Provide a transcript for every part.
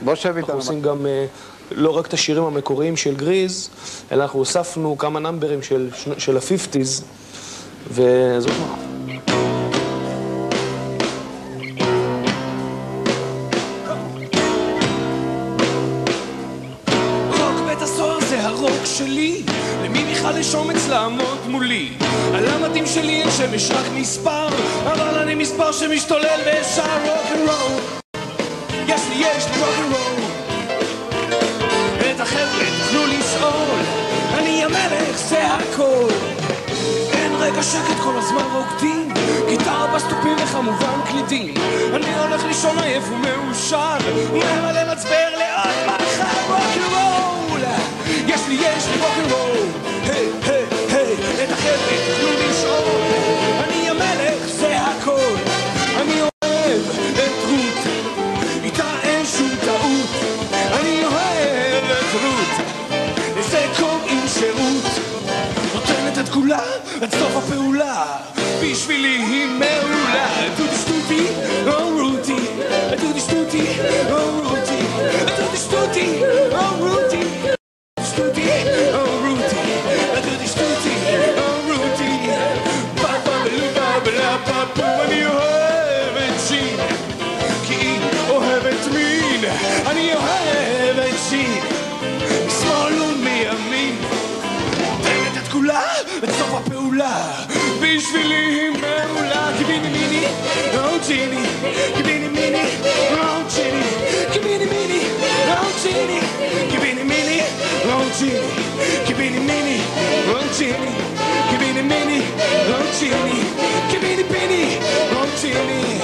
בוא שב איתנו. אנחנו עושים גם לא רק את השירים המקוריים של גריז, אלא אנחנו הוספנו כמה נאמברים של ה-50s, וזאת מה. רוק בית הסוהר זה הרוק שלי, למי בכלל יש אומץ לעמוד מולי? על המדים שלי אין שמש רק מספר, אבל אני מספר שמשתולל ושר רוק אנד רול. יש לי רוק אנד רול. את החבר'ה תוכלו לשאול, אני המלך זה הכל. אין רגע שקט כל הזמן רוקדים, גיטרה בסטופים וכמובן קלידים. אני הולך לישון עייף ומאושר, וממלא מצבר לעוד מחר רוק אנד רול. יש לי רוק אנד רול. היי היי היי, את החבר'ה תוכלו לשאול, אני המלך זה הכל. אני אוהב את רות, איתה אין שום טעות. אני אוהב את רות, לזה קוראים שירות. נותנת את כולה עד סוף הפעולה, בשבילי היא מעולה. דודי שטותי, או רותי, דודי שטותי, או רותי, דודי שטותי, או רותי, שטותי, או רותי, דודי שטותי, או רותי. פאפה בלובה בלה פאפו. אני אוהב את שין, כי היא אוהבת מין. אני אוהב את שין, משמאל ומימין. נותנת את כולה את סוף הפעולה, בשבילי היא מעולה. קיביני מיני, או ג'יני, קיביני מיני, או ג'יני, קיביני מיני, או ג'יני, קיביני מיני, או ג'יני, קיביני מיני, או ג'יני, קיביני מיני, או ג'יני, קיביני פיני, או ג'יני.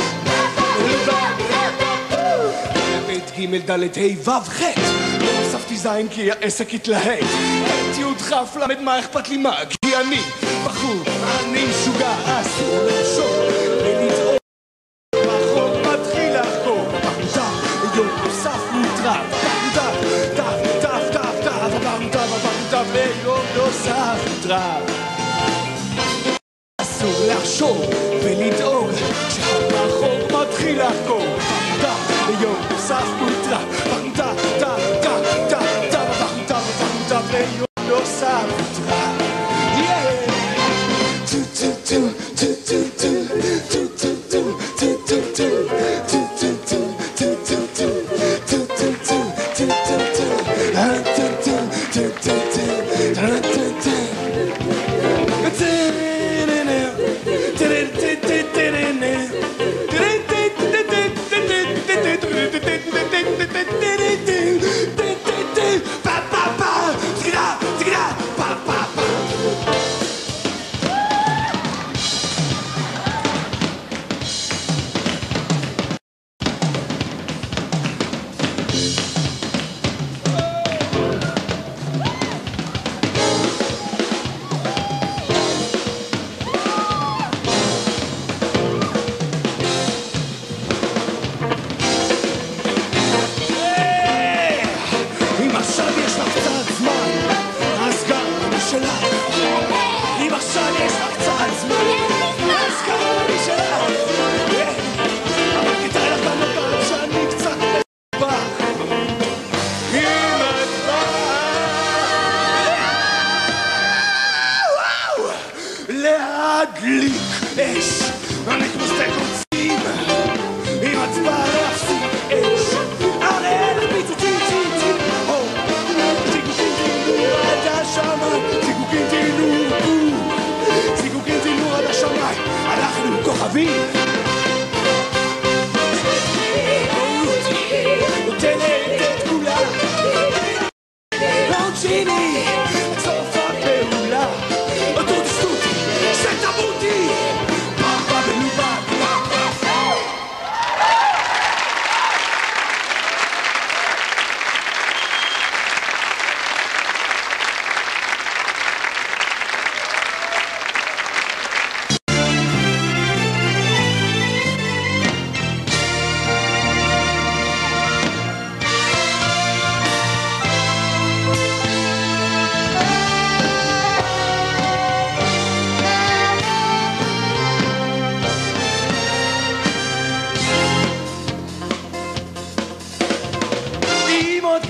בית ג' ד' ה' ו' ח' לא הוספתי זין כי העסק התלהט. הייתי עוד חף למד מה אכפת לי מה, כי אני בחור, אני משוגע, אסור לחשוב ולדאוג. בחור מתחיל לחקור, פחדה יום נוסף מוטרף. פחדה, טף, טף, טף, טף, פחדה, פחדה ויום נוסף מוטרף. אסור לחשוב ולדאוג, כשהבחור מתחיל לחקור. פחדה ויום נוסף מוטרף. פחדה, טף, טף, טף, טף, פחדה, פחדה ויום נוסף מוטרף.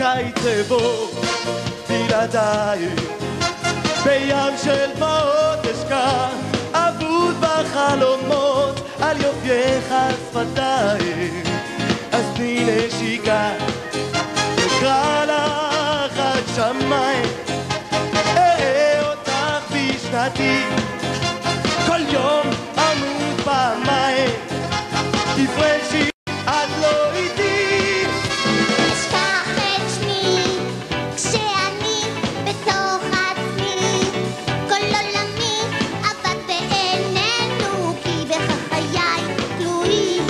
הקיץ אבוא בלעדייך, בים של דמעות אשכח, אבוד בחלומות על יופייך על שפתייך. אז תני נשיקה, אקרא לך עד שמיים, אראה אותך בשנתי, כל יום אמות פעמיים, תפרשי את לא איתי. אשכח את שמי כשאני בתוך עצמי, כל עולמי אבד בעינינו, כי בך חיי תלויים.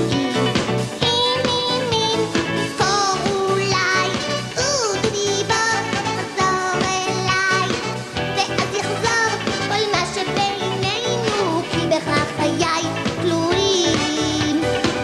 אם נזכור אולי, דודי בוא תחזור אליי, ואז יחזור כל מה שבינינו, כי בך חיי תלויים.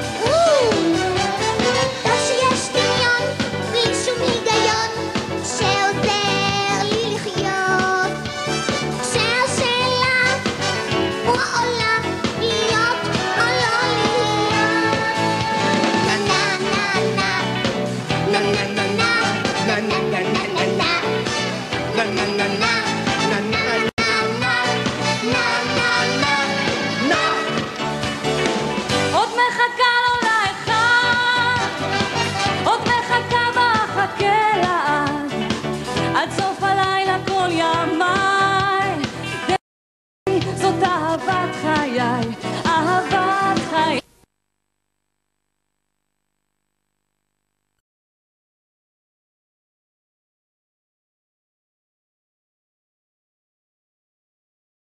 לא שיש דמיון בלי שום היגיון שעוזר לי לחיות, כשהשאלה הוא עולה להיות או לא להיות. נה נה נה נה נה נה נה נה נה נה נה נה נה נה. עוד מחכה לו לאחד, עוד מחכה בחכה לעד, עד סוף הלילה כל ימיי, זאת אהבת חיי.